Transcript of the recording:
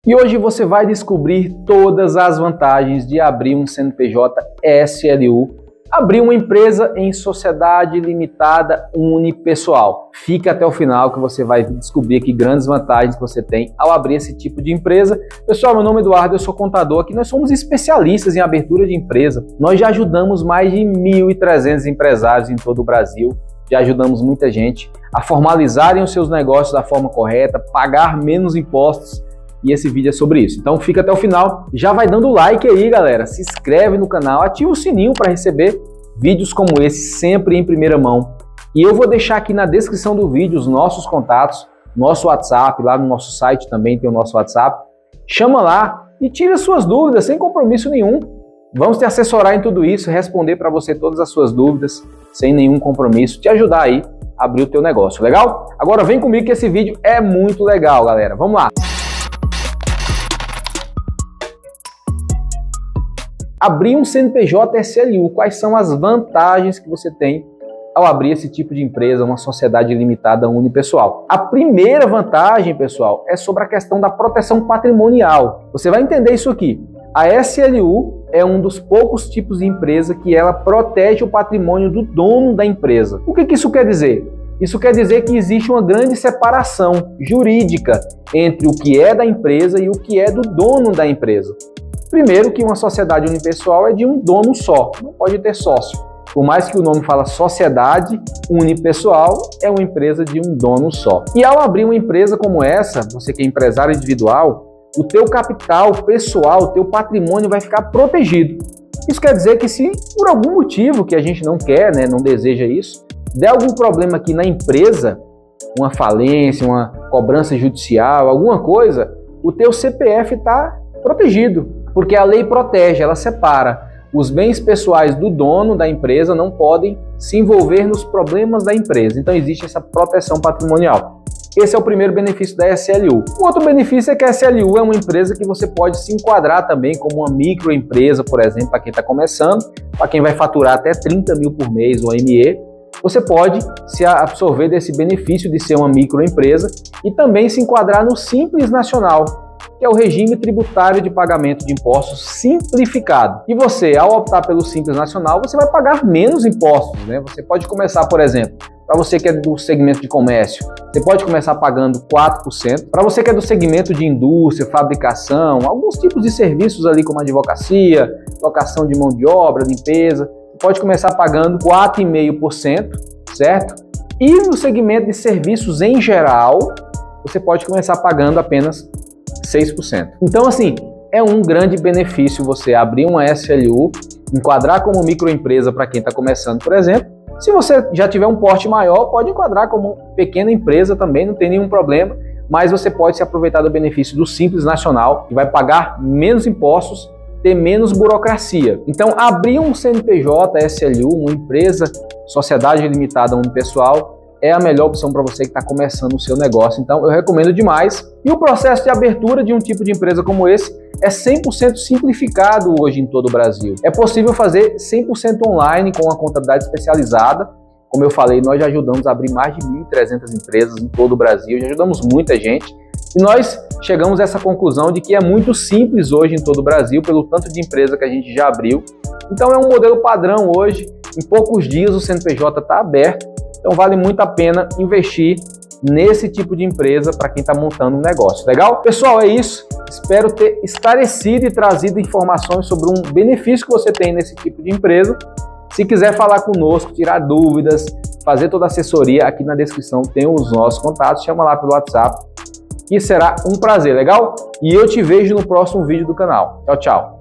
E hoje você vai descobrir todas as vantagens de abrir um CNPJ SLU, abrir uma empresa em sociedade limitada unipessoal. Fica até o final que você vai descobrir aqui grandes vantagens que você tem ao abrir esse tipo de empresa. Pessoal, meu nome é Eduardo, eu sou contador aqui, nós somos especialistas em abertura de empresa. Nós já ajudamos mais de 1.300 empresários em todo o Brasil. Já ajudamos muita gente a formalizarem os seus negócios da forma correta, pagar menos impostos, e esse vídeo é sobre isso. Então fica até o final, já vai dando like aí, galera, se inscreve no canal, ativa o sininho para receber vídeos como esse sempre em primeira mão. E eu vou deixar aqui na descrição do vídeo os nossos contatos, nosso WhatsApp, lá no nosso site também tem o nosso WhatsApp. Chama lá e tira suas dúvidas sem compromisso nenhum. Vamos te assessorar em tudo isso, responder para você todas as suas dúvidas, sem nenhum compromisso, te ajudar aí a abrir o teu negócio, legal? Agora vem comigo que esse vídeo é muito legal, galera. Vamos lá! Abrir um CNPJ SLU, quais são as vantagens que você tem ao abrir esse tipo de empresa, uma sociedade limitada unipessoal? A primeira vantagem, pessoal, é sobre a questão da proteção patrimonial. Você vai entender isso aqui. A SLU é um dos poucos tipos de empresa que ela protege o patrimônio do dono da empresa. O que isso quer dizer? Isso quer dizer que existe uma grande separação jurídica entre o que é da empresa e o que é do dono da empresa. Primeiro que uma sociedade unipessoal é de um dono só, não pode ter sócio. Por mais que o nome fala sociedade unipessoal, é uma empresa de um dono só. E ao abrir uma empresa como essa, você que é empresário individual, o teu capital pessoal, o teu patrimônio vai ficar protegido. Isso quer dizer que se por algum motivo que a gente não quer, não deseja isso, der algum problema aqui na empresa, uma falência, uma cobrança judicial, alguma coisa, o teu CPF está protegido, porque a lei protege, ela separa. Os bens pessoais do dono da empresa não podem se envolver nos problemas da empresa, então existe essa proteção patrimonial. Esse é o primeiro benefício da SLU. O outro benefício é que a SLU é uma empresa que você pode se enquadrar também como uma microempresa, por exemplo, para quem está começando, para quem vai faturar até 30 mil por mês, o ME, você pode se absorver desse benefício de ser uma microempresa e também se enquadrar no Simples Nacional, que é o regime tributário de pagamento de impostos simplificado. E você, ao optar pelo Simples Nacional, você vai pagar menos impostos, Você pode começar, por exemplo, para você que é do segmento de comércio, você pode começar pagando 4%. Para você que é do segmento de indústria, fabricação, alguns tipos de serviços ali como advocacia, locação de mão de obra, limpeza, você pode começar pagando 4,5%, certo? E no segmento de serviços em geral, você pode começar pagando apenas 6%. Então, assim, é um grande benefício você abrir uma SLU, enquadrar como microempresa para quem está começando, por exemplo. Se você já tiver um porte maior, pode enquadrar como pequena empresa também, não tem nenhum problema, mas você pode se aproveitar do benefício do Simples Nacional, que vai pagar menos impostos, ter menos burocracia. Então, abrir um CNPJ SLU, uma empresa, sociedade limitada unipessoal, é a melhor opção para você que está começando o seu negócio. Então, eu recomendo demais. E o processo de abertura de um tipo de empresa como esse é 100% simplificado hoje em todo o Brasil. É possível fazer 100% online com uma contabilidade especializada. Como eu falei, nós já ajudamos a abrir mais de 1.300 empresas em todo o Brasil, já ajudamos muita gente. E nós chegamos a essa conclusão de que é muito simples hoje em todo o Brasil, pelo tanto de empresa que a gente já abriu. Então, é um modelo padrão hoje. Em poucos dias o CNPJ está aberto. Então vale muito a pena investir nesse tipo de empresa para quem está montando um negócio. Legal? Pessoal, é isso. Espero ter esclarecido e trazido informações sobre um benefício que você tem nesse tipo de empresa. Se quiser falar conosco, tirar dúvidas, fazer toda a assessoria, aqui na descrição tem os nossos contatos. Chama lá pelo WhatsApp e será um prazer, legal? E eu te vejo no próximo vídeo do canal. Tchau, tchau.